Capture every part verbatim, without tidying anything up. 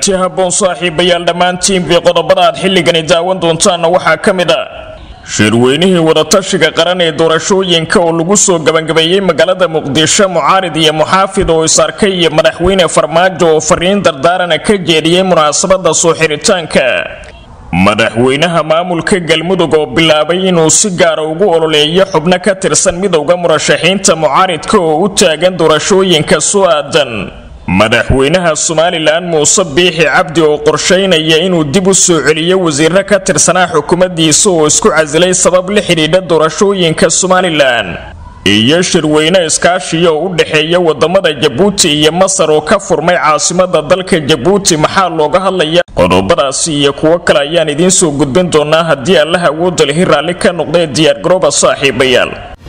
kulanti habboon saaxiibayaal dhammaantiin bi qodobada aad xilligani daawan doontaan waxaa ka mid ah shirweynihii wadatashiga qaran ee doorashooyinka oo lagu soo gabagabeeyay magaalada Muqdisho mucaarid iyo muxaafid oo isarkay iyo madaxweyne Farmajo oo fariin dardaaran ka jeediyay munaasabada soo xiritaanka madaxweynaha maamulka galmudug oo bilaabay inuu si gaar ah ugu ololeeyo xubno ka tirsan midowga murashaxiinta mucaaridka oo u taagan doorashooyinka soo aadan madaxweynaha Somaliland Muuse Biixi Cabdi oo qorsheynaya inuu dib u soo celiyo wasiirka ka tirsanaa xukuumaddiisa oo isku casilay sabab la xiriirida doorashooyinka Somaliland iyo shirweyne iskaashi oo u dhaxeeya wadamada Djibouti iyo Masar oo ka furmay caasimadda dalka Djibouti maxaa looga hadlayaa qodobadaas iyo kuwa kale ayaan idin soo gudbin doonaa haddii Allah awoodda leh raali ka noqday diyaar garooba saaxiibayaal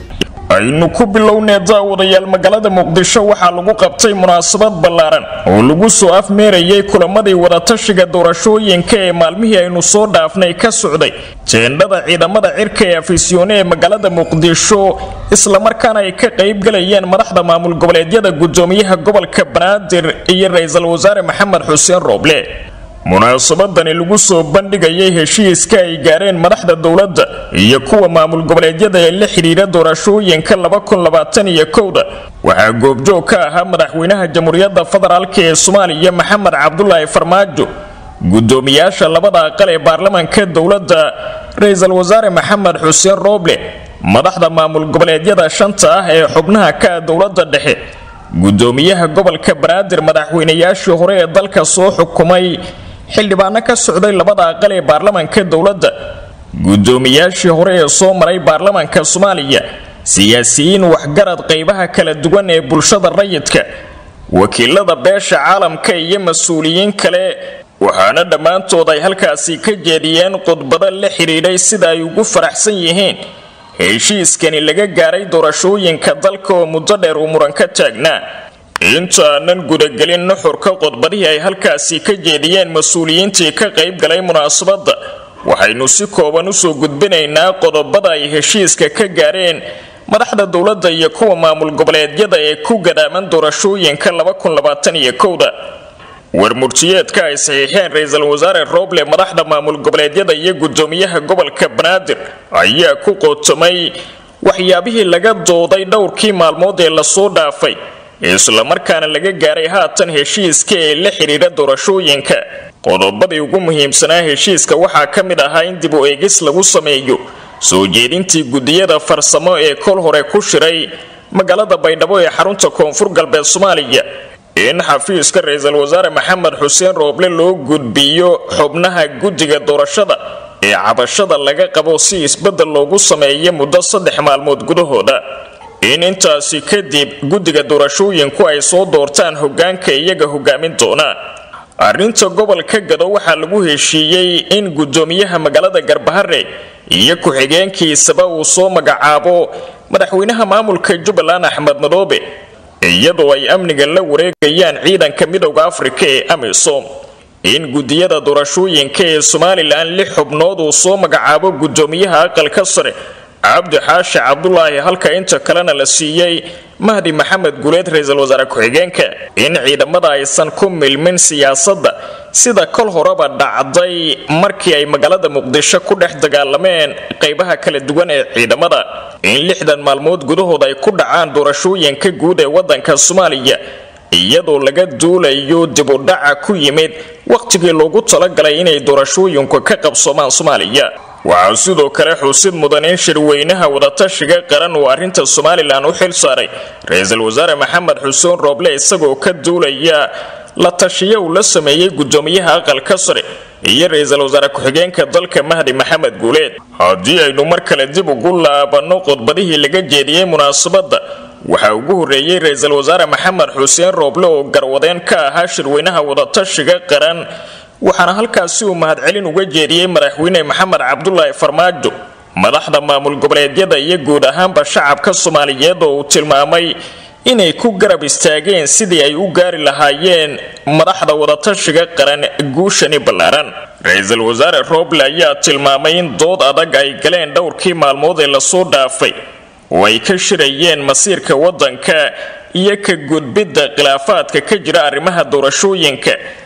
aynu ku bilownay daawadayaal magaalada Muqdisho waxaa lagu qabtay munaasabad ballaaran oo lagu soo afmeerayay kulamadii wadatashiga doorashooyinka ee maalmihii aynu soo dhaafnay ka socday teendhada ciidamada cirka ee afisyoone ee magaalada Muqdisho isla markaana ay ka qayb galayeen madaxda maamul goboleedyada gudoomiyaha gobolka Banaadir iyo ra'iisul wasaare Maxamed Xuseen Rooble munaasabadani lagu soo bandhigayay heshiiska ay gaareen madaxda dawladda iyo kuwa maamul goboleedyada ee la xiriira doorashooyinka laba kun labaatan iyo kow waxaa goobjoog ka ahaa madaxweynaha jamhuuriyadda federaalka ee Soomaaliya Maxamed Cabdullaahi Farmaajo gudoomiyaasha labada aqal ee baarlamaanka dawladda ra'iisul wasaare Maxamed Xuseen Rooble madaxda maamul goboleedyada shanta ah ee xubnaha ka dawladda dhexe gudoomiyaha gobolka Banaadir madaxweynayaashii hore ee dalka soo xukumay xildhibaano ka socday labada aqal ee baarlamaanka dawladda gudoomiyaashii hore ee soo maray baarlamaanka Soomaaliya siyaasiyiin waxgarad qaybaha kala duwan ee bulshada rayidka wakiilada beesha caalamka iyo mas'uuliyiin kale waxaana dhammaantood ay halkaasi ka jeediyeen khudbado la xiriiray sida ay ugu faraxsan yihiin heshiiskani laga gaaray doorashooyinka dalka oo muddo dheer uu muran ka taagnaa intaanan gudagelin nuxurka khudbadihii ay halkaasi ka jeediyeen mas'uuliyiintii ka qayb galay munaasabadda waxaynu si kooban u soo gudbinaynaa qodobada ay heshiiska ka gaareen madaxda dawladda iyo kuwa maamul goboleedyada ee ku gadaaman doorashooyinka laba kun labaatan iyo kow warmurtiyeedka ay saxiixeen ra'iisul wasaare Rooble madaxda maamul goboleedyada iyo gudoomiyaha gobolka Banaadir ayaa ku qotomay waxyaabihii laga dooday dhowrkii maalmood ee la soo dhaafay isla markaana laga gaaray haatan heshiiska ee la xiriira doorashooyinka qodobadii ugu muhiimsanaa heshiiska waxaa ka mid ahaa in dib u eegis lagu sameeyo soo jeedintii gudiyada farsamo ee kol hore ku shiray magaalada Baydhabo ee xarunta koonfur galbeed Soomaaliya in xafiiska ra'iisul wasaare Maxamed Xuseen Rooble loo gudbiyo xubnaha gudiga doorashada ee cabashada laga qabo si isbedel loogu sameeyo muddo saddex maalmood gudahooda in intaasi kadib gudiga doorashooyinku ay soo doortaan hoggaanka iyaga hogaamin doona arrinta gobolka Gado waxaa lagu heshiiyay in gudoomiyaha magaalada Garbahare iyo ku-xigeenkiisaba uu soo magacaabo madaxweynaha maamulka Jubbaland Axmed Madoobe iyadoo ay amniga la wareegayaan ciidanka midowga Afrika ee AMISOM in gudiyada doorashooyinka ee Somaliland lix xubnood uu soo magacaabo gudoomiyaha aqalka sare Cabdi Xaashi Cabdullaahi halka inta kalena la siiyay Mahdi Maxamed Guleed ra'iisul wasaare ku-xigeenka in ciidamada aysan ku milmin siyaasadda sida kol horeba dhacday markii ay magaalada Muqdisho ku dhex dagaalameen qaybaha kala duwan ee ciidamada in lixdan maalmood gudahood ay ku dhacaan doorashooyinka guud ee wadanka Soomaaliya iyadoo laga duulayo dib u dhaca ku yimid waqtigii loogu talagalay inay doorashooyinku ka qabsoomaan Soomaaliya waxaa sidoo kale xusid mudan in shirweynaha wadatashiga qaran uu arrinta Somaliland u xil saaray ra'iisul wasaare Maxamed Xuseen Rooble isagoo ka duulaya la tashiyo uu la sameeyay gudoomiyaha aqalka sare iyo ra'iisul wasaare ku-xigeenka dalka Mahdi Maxamed Guleed haddii aynu mar kale dib ugu laabano khudbadihii laga jeediyay munaasabadda waxaa ugu horeeyay ra'iisul wasaare Maxamed Xuseen Rooble oo garwadeen ka ahaa shirweynaha wadatashiga qaran waxaana halkaasi uu mahadcelin uga jeediyay madaxweyne Maxamed Cabdullaahi Farmaajo madaxda maamul goboleedyada iyo guud ahaanba shacabka Soomaaliyeed oo uu tilmaamay inay ku garab istaageen sidii ay u gaari lahaayeen madaxda wadatashiga qaran guushani ballaaran ra'iisul wasaare Rooble ayaa tilmaamay in dood adag ay galeen dhowrkii maalmood ee la soo dhaafay oo ay ka shirayeen masiirka wadanka iyo ka gudbidda khilaafaadka ka jira arrimaha doorashooyinka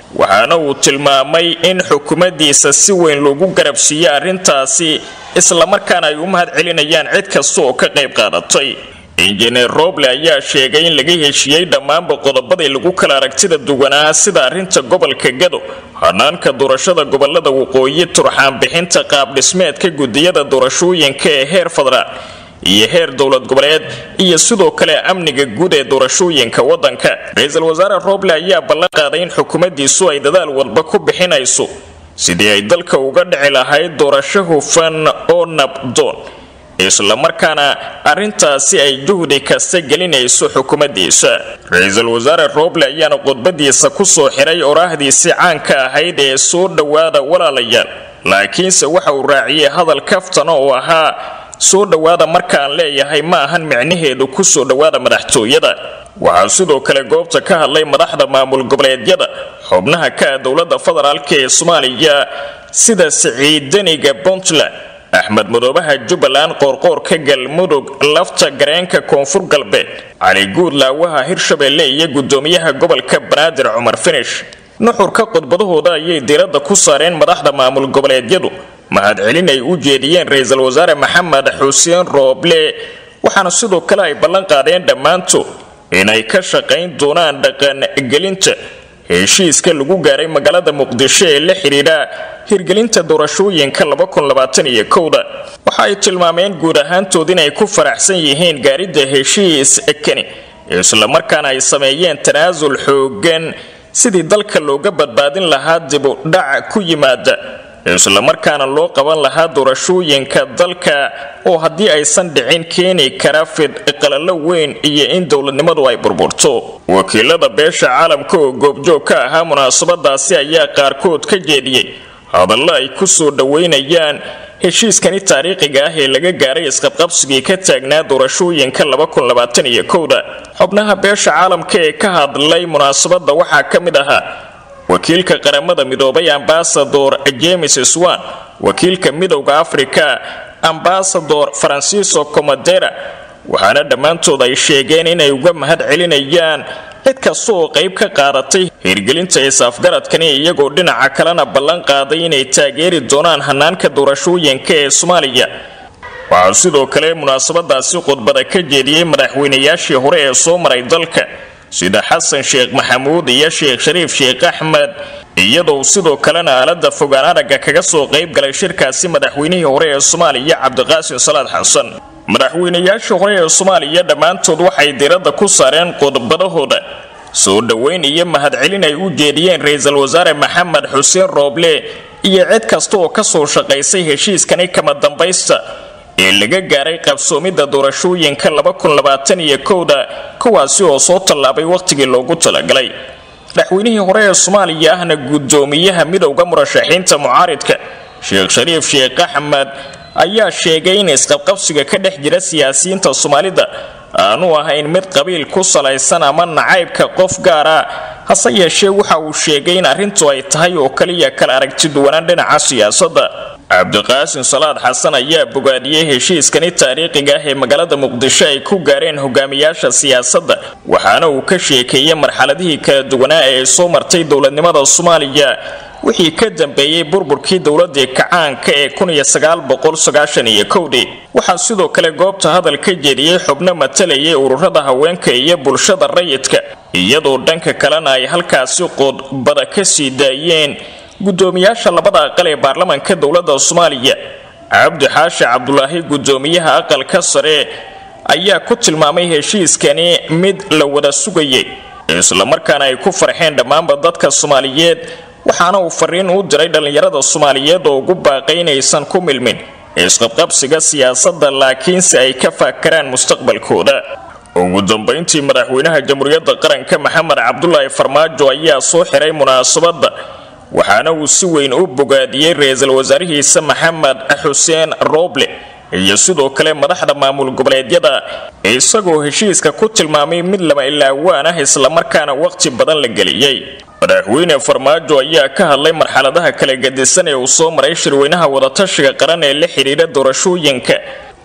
waxaana uu tilmaamay in xukuumaddiisa si weyn loogu garabsiiyay arrintaasi isla markaana ay u mahad celinayaan cid kasta oo ka qayb qaadatay. injineer Rooble ayaa sheegay in laga heshiiyey dhammaanba qodobadii lagu kala aragtida duwanaa sida arrinta gobolka Gado, hanaanka doorashada gobolada waqooyi, turxaan bixinta qaab dhismeedka gudiyada doorashooyinka ee heer federaal iyo heer dowlad goboleed iyo sidoo kale amniga guud ee doorashooyinka wadanka. Ra'iisul Wasaare Rooble ayaa ballan qaaday in xukuumaddiisu ay dadaal walba ku bixinayso sidii ay dalka uga dhici lahayd doorasho hufan oo nabdoon, isla markaana arrintaasi ay juhdi kasta gelinayso xukuumaddiisa. Ra'iisul Wasaare Rooble ayaana khudbadiisa ku soo xiray oraahdiisii caanka ahayd ee soo dhawaada walaalayaal, laakiinse waxa uu raaciyay hadal kaftana oo ahaa soo dhawaada markaan leeyahay ma ahan micnaheedu ku soo dhawaada madaxtooyada. waxaa sidoo kale goobta ka hadlay madaxda maamul goboleedyada xubnaha ka dowladda federaalka ee Soomaaliya sida Siciidaniga Puntland, Axmed Madoobaha Jubbaland, Qoorqoorka Galmudug, Lafta Gareenka Koonfur Galbeed, Cali Guudlaawaha Hirshabeelle iyo gudoomiyaha gobolka Banaadir Cumar Finish. nuxurka khudbadahooda ayay diiradda ku saareen madaxda maamul goboleedyadu mahad celin ay u jeediyeen Ra'iisul Wasaare Maxamed Xuseen Rooble, waxaana sidoo kale ay ballan qaadeen dhammaantood inay ka shaqayn doonaan dhaqan gelinta heshiiska lagu gaaray magaalada Muqdisho ee la xiriira hirgelinta doorashooyinka laba kun labaatan iyo kow. waxa ay tilmaameen guud ahaantood inay ku faraxsan yihiin gaaridda heshiis kani, isla markaana ay sameeyeen tanaasul xoogan sidii dalka looga badbaadin lahaa dib u dhac ku yimaada, isla markaana loo qaban lahaa doorashooyinka dalka oo haddii aysan dhicin keeni kara fid qalalo weyn iyo in dowladnimadu ay burburto. wakiilada beesha caalamka oo goobjoog ka ahaa munaasabadaasi ayaa qaarkood ka jeediyey hadallo ay ku soo dhaweynayaan heshiiskani taariikhiga ah ee laga gaaray isqabqabsigii ka taagnaa doorashooyinka laba kun labaatan iyo kow. xubnaha beesha caalamka ee ka hadlay munaasabada waxaa ka mid ahaa wakiilka qaramada midoobay Ambassador James Swan, wakiilka midowga Afrika Ambassador Francisco Comadera, waxaana dhammaantood ay sheegeen inay uga mahad celinayaan cid kasta oo qayb ka qaadatay hirgelinta is-afgaradkani, iyagoo dhinaca kalena ballan qaaday inay taageeri doonaan hanaanka doorashooyinka ee Soomaaliya. waxaa sidoo kale munaasabadaasi khudbada ka jeediyey madaxweynayaashii hore ee soo maray dalka sida Xasan Sheekh Maxamuud iyo Sheekh Shariif Sheekh Axmed, iyadoo sidoo kalena aalada fogaan aragga kaga soo qayb galay shirkaasi madaxweynihii hore ee Soomaaliya Cabdiqaasim Salaad Xasan. madaxweynayaashii hore ee Soomaaliya dhammaantood waxay diiradda ku saareen khudbadahooda soo dhaweyn iyo mahad celin ay u jeediyeen Ra'iisul Wasaare Maxamed Xuseen Rooble iyo cid kasta oo ka soo shaqaysay heshiiskani kama dambaysta ee laga gaaray qabsoomida doorashooyinka laba kun labaatan iyo kow, kuwaasi oo soo tallaabay waqtigii loogu talagalay. madaxweynihii hore ee Soomaaliya ahna gudoomiyaha midowga murashaxiinta mucaaridka Sheekh Shariif Sheekh Axmed ayaa sheegay in isqabqabsiga ka dhex jira siyaasiyiinta Soomaalida aanu ahayn mid qabiil ku salaysan ama nacaybka qof gaar ah, hase yeeshee waxa uu sheegay in arrintu ay tahay oo kaliya kala aragti duwanaan dhinaca siyaasadda. Cabdiqaasim Salaad Xasan ayaa bogaadiyay heshiiskani taariikhiga ah ee magaalada Muqdisho ay ku gaareen hogaamiyaasha siyaasadda, waxaana uu ka sheekeeyay marxaladihii kala duwanaa ee soo martay dowladnimada Soomaaliya wixii ka dambeeyay burburkii dowladda kacaanka ee kun iyo sagaal boqol sagaashan iyo kow. waxaa sidoo kale goobta hadal ka jeediyay xubno matalayay ururada haweenka iyo bulshada rayidka, iyadoo dhanka kalena ay halkaasi khudbada ka sii daayeen gudoomiyaasha labada aqal ee baarlamaanka dowladda Soomaaliya. Cabdi Xaashi Cabdulaahi, gudoomiyaha aqalka sare, ayaa ku tilmaamay heshiiskani mid la wada sugayay, isla markaana ay ku farxeen dhammaanba dadka Soomaaliyeed, waxaana uu fariin u diray dhalinyarada Soomaaliyeed oo ugu baaqay inaysan ku milmin isqabqabsiga siyaasadda laakiinse ay ka fakaraan mustaqbalkooda. ugu dambeyntii madaxweynaha Jamhuuriyadda Qaranka Maxamed Cabdullaahi Farmaajo ayaa soo xiray munaasabada, waxaana uu si weyn u bogaadiyay Ra'iisul Wasaarihiisa Maxamed Xuseen Rooble iyo sidoo kale madaxda maamul goboleedyada, isagoo heshiiska ku tilmaamay mid lama ilaawaan ah isla markaana waqti badan la geliyay. madaxweyne Farmaajo ayaa ka hadlay marxaladaha kala gedisan ee uu soo maray shirweynaha wadatashiga qaran ee la xiriira doorashooyinka,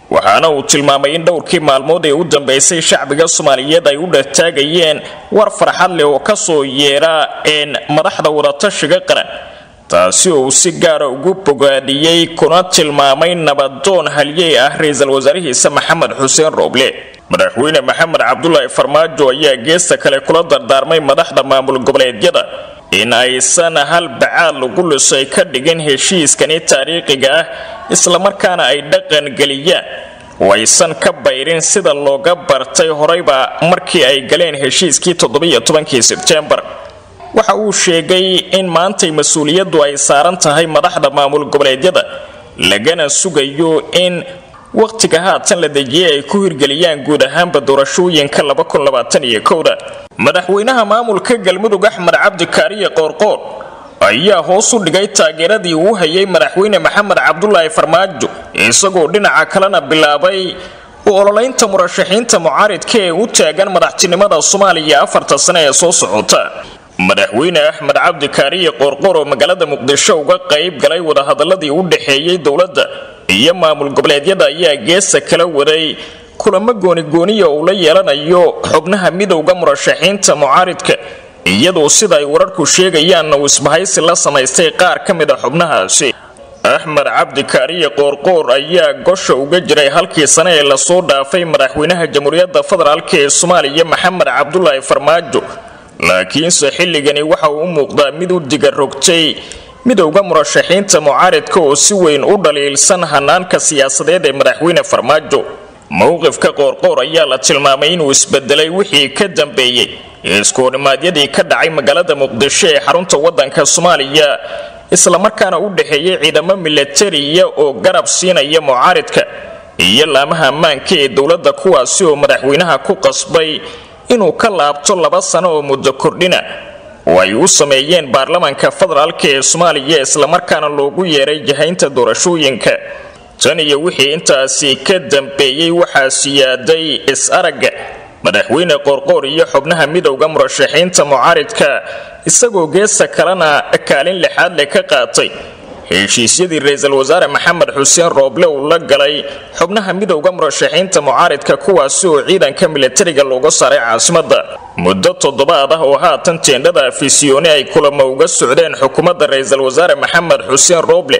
waxaana uu tilmaamay in dhowrkii maalmood ee u dambeysay shacbiga Soomaaliyeed ay u dhataagayeen war farxad leh oo ka soo yeera in madaxda wadatashiga qaran taasi oo si gaar ah ugu bogaadiyay kuna tilmaamay nabadoon halyey ah ra'iisul wasaarihiisa Maxamed Xuseen Rooble. madaxweyne Maxamed Cabdullaahi Farmaajo ayaa geesta kale kula dardaarmay madaxda maamul goboleedyada in aysan hal bacaad lagu lisay ka dhigin heshiiskani taariikhiga ah isla markaana ay dhaqan galiyaan oo aysan ka bayrin sida looga bartay horeyba markii ay galeen heshiiskii toddoba iyo tobankii Sebtembar. waxa uu sheegay in maanta mas'uuliyaddu ay saaran tahay madaxda maamul goboleedyada lagana sugayo in waqtiga haatan la dejiyay ay ku hirgeliyaan guud ahaanba doorashooyinka laba kun labaatan iyo kow. madaxweynaha maamulka Galmudug Axmed Cabdi Kaariye Qoorqoor ayaa hoos u dhigay taageeradii uu hayay madaxweyne Maxamed Cabdullaahi Farmaajo isagoo dhinaca kalena bilaabay ololaynta murashaxiinta mucaaridka ee u taagan madaxtinimada Soomaaliya afarta sano ee soo socota. madaxweyne Axmed Cabdi Kaariye Qoorqoor oo magaalada Muqdisho uga qayb galay wada hadaladii u dhaxeeyay dawladda iyo maamul goboleedyada ayaa geesa kala waday kulamo gooni gooniya oo la yeelanayo xubnaha midowga murashaxiinta mucaaridka iyadoo sida ay wararku sheegayaan uu isbahaysi la samaystay qaar ka mid ah xubnahaasi. Axmed Cabdi Kaariye Qoorqoor ayaa gosha uga jiray halkii sano ee la soo dhaafay madaxweynaha Jamhuuriyadda Federaalka ee Soomaaliya Maxamed Cabdullaahi Farmaajo, laakiinse xilligani waxa uu muuqdaa mid u diga rogtay midowga murashaxiinta mucaaridka oo si weyn u dhaliilsan hanaanka siyaasadeed ee madaxweyne Farmaajo. mowqifka Qoorqoor ayaa la tilmaamay inuu isbedelay wixii ka dambeeyay iskoormaadyadii ka dhacay magaalada Muqdisho ee xarunta wadanka Soomaaliya isla markaana u dhaxeeyay ciidamo militariya oo garab siinaya mucaaridka iyo laamaha ammaanka ee dawladda kuwaasi oo madaxweynaha ku qasbay inuu ka laabto laba sano oo muddo kordhina oo ay u sameeyeen baarlamaanka federaalka ee Soomaaliya isla markaana loogu yeeray jahaynta doorashooyinka. tan iyo wixii intaasi ka dambeeyay waxaa siyaaday is-aragga madaxweyne Qoorqoor iyo xubnaha midowga murashaxiinta mucaaridka isagoo geesa kalena kaalin lixaad leh ka qaatay heshiisyadii ra'iisul wasaare Maxamed Xuseen Rooble uu la galay xubnaha midowga murashaxiinta mucaaridka kuwaasi oo ciidanka militariga looga saaray caasimadda. muddo toddobaad ah oo haatan teendhada afisyooni ay kulamo uga socdeen xukuumadda ra'iisul wasaare Maxamed Xuseen Rooble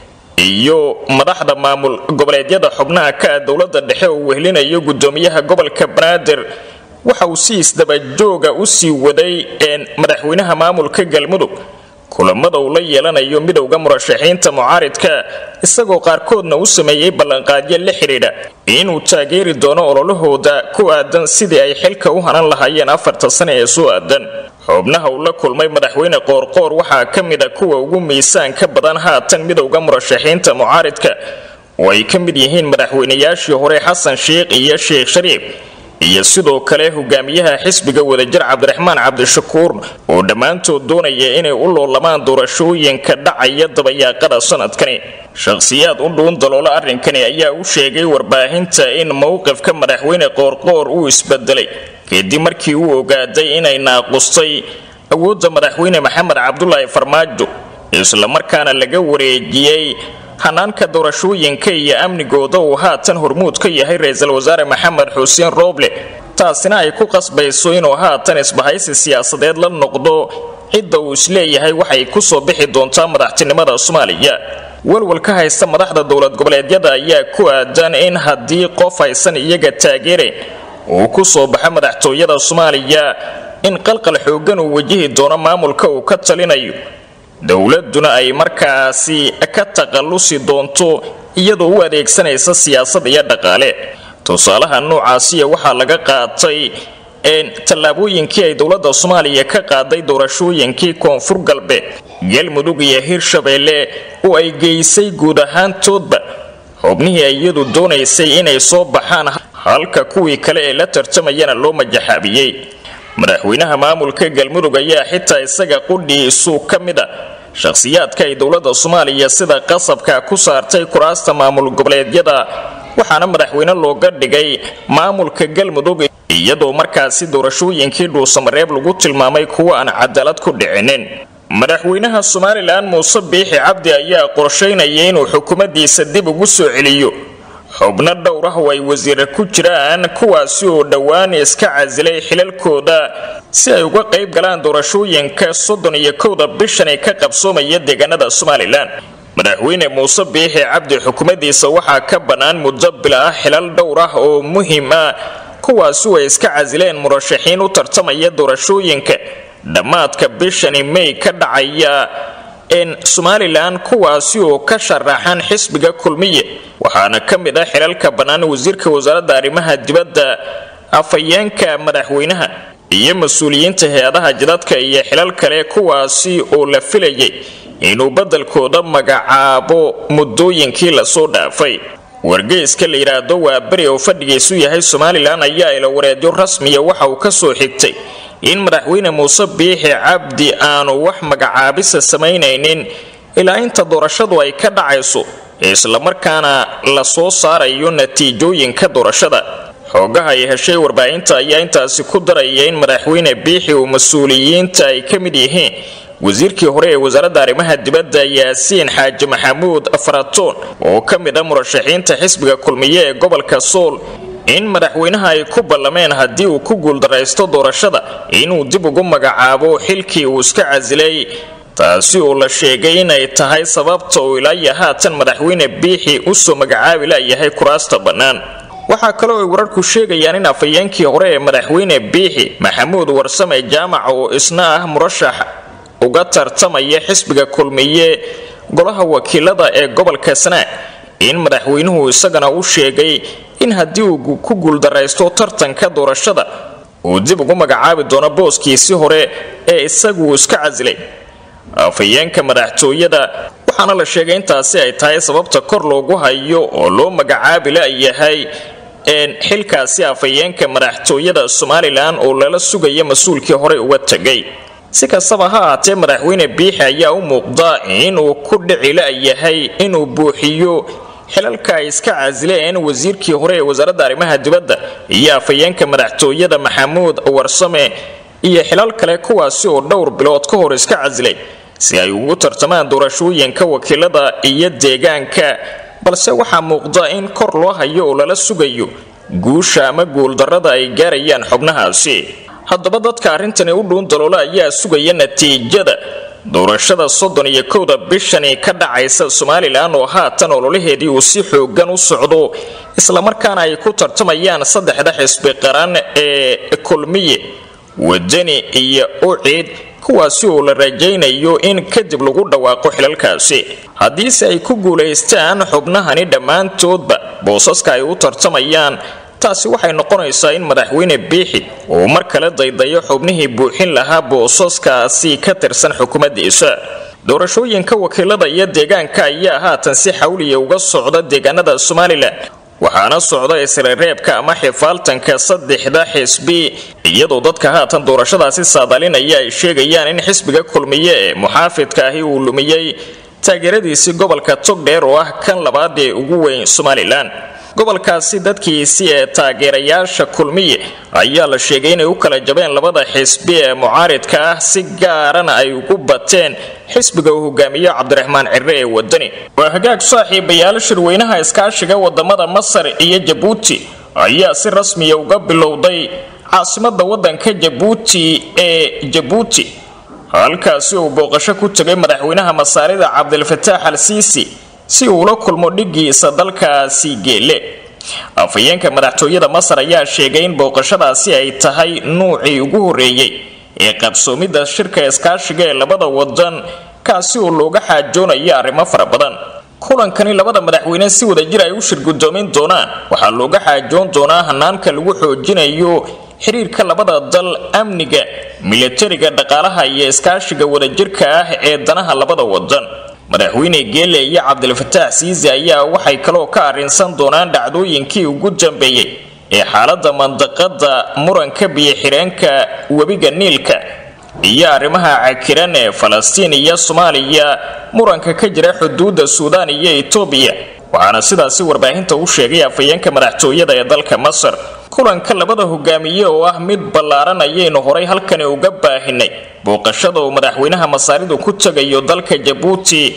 iyo madaxda maamul goboleedyada xubnaha ka dawladda dhexe oo wehlinayo gudoomiyaha gobolka Banaadir waxa uu si isdaba jooga u sii waday in madaxweynaha maamulka Galmudug kulamada uu la yeelanayo midowga murashaxiinta mucaaridka isagoo qaarkoodna u sameeyay ballanqaadyo la xiriira inuu taageeri doono ololahooda ku aadan sidii ay xilka u hanan lahaayeen afarta sano ee soo aadan. xubnaha uu la kulmay madaxweyne Qoorqoor waxaa ka mid ah kuwa ugu miisaanka badan haatan midowga murashaxiinta mucaaridka oo ay ka mid yihiin madaxweynayaashii hore Xasan Sheekh iyo Sheekh Shariif iyo sidoo kale hogaamiyaha xisbiga wadajir Cabdiraxmaan Cabdishakuur oo dhamaantood doonaya inay u loolamaan doorashooyinka dhacaya dabayaaqada sanadkani. shakhsiyaad u dhuun daloola arrinkani ayaa u sheegay warbaahinta in mowqifka madaxweyne Qoorqoor uu isbedelay kadib markii uu ogaaday inay naaqustay awoodda madaxweyne Maxamed Cabdullaahi Farmaajo isla markaana laga wareejiyay hanaanka doorashooyinka iyo amnigooda uu haatan hormuud ka yahay ra'iisul wasaare Maxamed Xuseen Rooble, taasina ay ku qasbayso inuu haatan isbahaysi siyaasadeed la noqdo cidda uu isleeyahay waxay ku soo bixi doontaa madaxtinimada Soomaaliya. walwalka haysta madaxda dawlad goboleedyada ayaa ku aadan in haddii qof aysan iyaga taageerin uu ku soo baxa madaxtooyada Soomaaliya in qalqal xoogan uu wajihi doono maamulka uu ka talinayo, dawladuna ay markaasi ka taqallusi doonto iyadoo u adeegsanaysa siyaasad iyo dhaqaale. tusaalaha noocaasi waxaa laga qaatay in tallaabooyinkii ay dawladda Soomaaliya ka qaaday doorashooyinkii Koonfur Galbeed, Galmudug iyo Hirshabeelle oo ay geysay guud ahaantoodba xubnihii ay iyadu doonaysay inay soo baxaan halka kuwii kale ee la tartamayana loo majaxaabiyay. madaxweynaha maamulka Galmudug ayaa xitaa isaga qudhiisu ka mid ah shakhsiyaadka ay dawladda Soomaaliya sida qasabka ku saartay kuraasta maamul goboleedyada, waxaana madaxweyne looga dhigay maamulka Galmudug iyadoo markaasi doorashooyinkii dhuusamareeb lagu tilmaamay kuwa aan cadaalad ku dhicinin. madaxweynaha Soomaaliland Muuse Biixi Cabdi ayaa qorsheynaya inuu xukuumaddiisa dib ugu soo celiyo xubno dhowr ah oo ay wasiir ku jiraan kuwaasi oo dhawaan iska casilay xilalkooda si ay uga qayb galaan doorashooyinka soddon iyo kowda bishan ee ka qabsoomaya deegaanada Somaliland. madaxweyne muuse biixi cabdi xukuumaddiisa waxaa ka bannaan muddo bil ah xilal dhowr ah oo muhiim ah kuwaasi oo iska casileen murashaxiin u tartamaya doorashooyinka dhammaadka bishani May ka dhacaya in Somaliland kuwaasi oo ka sharaxan xisbiga kulmiye waxaana ka mid ah xilalka bannaan wasiirka wasaaradda arrimaha dibadda, afhayeenka madaxweynaha iyo mas'uuliyiinta hay'adaha jidadka iyo xilal kale kuwaasi oo la filayay inuu badalkooda magacaabo muddooyinkii la soo dhaafay. wargeyska la yiraahdo waa bari oo fadhigiisu yahay Somaliland ayaa ila wareedyo rasmi ah waxa uu ka soo xigtay in madaxweyne muuse biixi cabdi aanu wax magacaabisa sameynaynin ilaa inta doorashadu ay ka dhacayso isla markaana la soo saarayo natiijooyinka doorashada. xogaha ay heshay warbaahinta ayaa intaasi ku daraya in madaxweyne biixi uu mas'uuliyiinta ay ka mid yihiin wasiirkii hore ee wasaaradda arrimaha dibadda Yaasiin Xaaji Maxamuud Afratoon oo ka mid ah murashaxiinta xisbiga kulmiye ee gobolka Sool in madaxweynaha ay ku ballameen haddii uu ku guuldareysto doorashada inuu dib ugu magacaabo xilkii uu iska casilay, taasi oo la sheegay inay tahay sababta uu ilaa haatan madaxweyne biixi u soo magacaabi layahay kuraasta bannaan. waxaa kaloo ay wararku sheegayaan in afhayeenkii hore ee madaxweyne biixi Maxamuud Warsame Jaamac oo isna ah murashax uga tartamaya xisbiga kulmiye golaha wakiilada ee gobolka Sanaag in madaxweynuhu isagana u sheegay in haddii uu ku guuldareysto tartanka doorashada uu dib ugu magacaabi doono booskiisii hore ee isagu iska casilay. afhayeenka madaxtooyada waxaana la sheegay intaasi ay tahay sababta kor loogu hayo oo loo magacaabi layahay in xilkaasi afhayeenka madaxtooyada Somaliland oo lala sugayo mas'uulkii hore uga tagay. si kastaba ha ahaatee madaxweyne biixi ayaa u muuqda inuu ku dhici layahay inuu buuxiyo xilalka ay iska casileen wasiirkii hore ee wasaaradda arrimaha dibadda iyo afhayeenka madaxtooyada Maxamuud Warsame iyo xilal kale kuwaasi oo dhowr bilood ka hor iska casilay si ay ugu tartamaan doorashooyinka wakiilada iyo deegaanka, balse waxaa muuqda in kor loo hayo oo lala sugayo guusha ama guuldarrada ay gaarayaan xubnahaasi. haddaba dadka arrintani u dhuun daloola ayaa sugaya natiijada doorashada soddon iyo kowda bishani ka dhacaysa Somaliland oo haatan ololaheedii uu si xoogan u socdo isla markaana ay ku tartamayaan saddexda xisbi qaran ee kulmiye, wadani iyo ucid kuwaasi oo la rajaynayo in kadib lagu dhawaaqo xilalkaasi. haddiise ay ku guuleystaan xubnahani dhammaantoodba boosaska ay u tartamayaan, taasi waxay noqonaysaa in madaxweyne biixi uu mar kale daydayo xubnihii buuxin lahaa boosaskaasi ka tirsan xukuumaddiisa. doorashooyinka wakiilada iyo deegaanka ayaa haatan si xawliya uga socda deegaanada Somaliland waxaana socda isla reebka ama xifaaltanka saddexda xisbi iyadoo dadka haatan doorashadaasi saadalinaya ay sheegayaan in xisbiga kulmiye ee muxaafidka ahi uu lumiyay taageeradiisii gobolka Togdheer oo ah kan labaad ee ugu weyn Somaliland. gobolkaasi dadkiisii ee taageerayaasha kulmiye ayaa la sheegay inay u kala jabeen labada xisbi ee mucaaridka ah, si gaarana ay ugu bateen xisbiga uu hogaamiyo Cabdiraxmaan Cirre ee wadani. waa hagaag saaxiibayaal shirweynaha iskaashiga wadamada Masar iyo Jabuuti ayaa si rasmi ah uga bilowday caasimadda wadanka Jabuuti ee Jabuuti, halkaasi uu booqasho ku tagay madaxweynaha Masaarida Cabdul Fattaax al-Siisi si uu la kulmo dhigiisa dalkaasi Geele. afhayeenka madaxtooyada Masar ayaa sheegay in booqashadaasi ay tahay nuucii ugu horeeyay ee qabsoomida shirka iskaashiga ee labada wadan kaasi oo looga xaajoonayo arrimo fara badan. kulankani labada madaxweyne si wada jir ay u shirgudoomin doonaan waxaa looga xaajoon doonaa hanaanka lagu xoojinayo xiriirka labada dal, amniga, militariga, dhaqaalaha iyo iskaashiga wadajirka ah ee danaha labada wadan. madaxweyne Geele iyo Cabdul Fattaax Siisi ayaa waxay kaloo ka arinsan doonaan dhacdooyinkii ugu dambeeyay ee xaaladda mandaqada muranka biyo xireenka webiga Niilka iyo arrimaha cakiran ee Falastiin iyo Soomaaliya, muranka ka jira xuduudda Suudaan iyo Itoobiya. waxaana sidaasi warbaahinta u sheegay afhayeenka madaxtooyada ee dalka Masar. kulanka labada hogaamiye oo ah mid ballaaran ayaynu horay halkan uga baahinay booqashada uu madaxweynaha Masaaridu ku tagayo dalka Jabuuti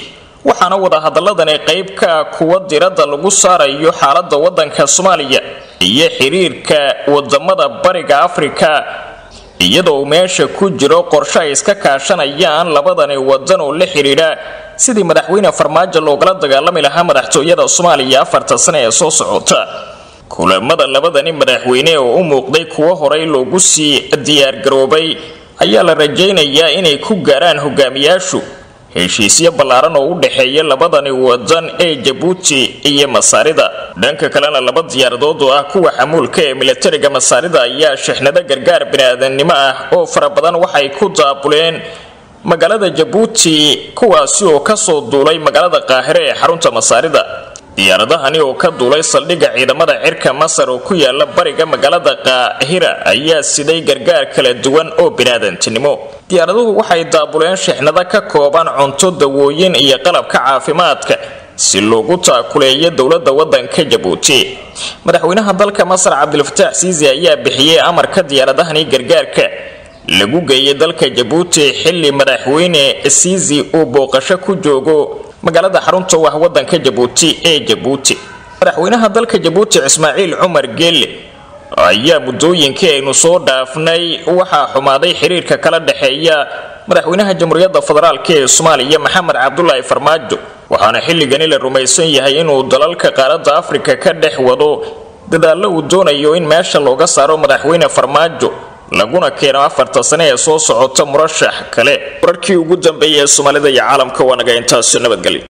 waxaana wada hadaladani qayb ka kuwa diradda lagu saarayo xaaladda wadanka Soomaaliya iyo xiriirka wadamada bariga Afrika iyadoo meesha ku jiro qorshe ay iska kaashanayaan labadani wadan oo la xiriira sidii madaxweyne Farmaajo loogala dagaalami lahaa madaxtooyada Soomaaliya afarta sano ee soo socota. kulamada labadani madaxweyne oo u muuqday kuwa horey loogu sii diyaar garoobay ayaa la rajaynayaa inay ku gaaraan hogaamiyaashu heshiisyo ballaaran oo u dhaxeeya labadani wadan ee Djibouti iyo Masaarida. dhanka kalena laba diyaaradood oo ah kuwa xamuulka ee militariga Masaarida ayaa shixnada gargaar bini'aadanimo ah oo fara badan waxay ku daabuleen magaalada Djibouti kuwaasi oo ka soo duulay magaalada Qaahire ee xarunta Masaarida. diyaaradahani oo ka duulay saldhigga ciidamada cirka Masar oo ku yaala bariga magaalada Qaahira ayaa siday gargaar kala duwan oo bini'aadantinimo. diyaaraduhu waxay daabuleen shixnada ka kooban cunto, dawooyin iyo qalabka caafimaadka si loogu taakuleeyo dowladda wadanka Djibouti. madaxweynaha dalka Masar Cabdilfataax Siisi ayaa bixiyay amarka diyaaradahani gargaarka lagu geeyay dalka Djibouti xilli madaxweyne Siisi uu booqasho ku joogo magaalada xarunta waa wadanka Djibouti ee Djibouti. madaxweynaha dalka Djibouti Ismaaciil Cumar Geelle ayaa muddooyinkii aynu soo dhaafnay waxaa xumaaday xiriirka kala dhaxeeya madaxweynaha jamhuuriyadda federaalka ee Soomaaliya Maxamed Cabdullaahi Farmaajo, waxaana xilligani la rumaysan yahay inuu dalalka qaaradda Afrika ka dhex wado dadaalo uu doonayo in meesha looga saaro madaxweyne Farmaajo laguna keeno afarta sano ee soo socota murashax kale. wararkii ugu dambeeyay ee Soomaalida iyo caalamka waa naga intaas nabadgelyo.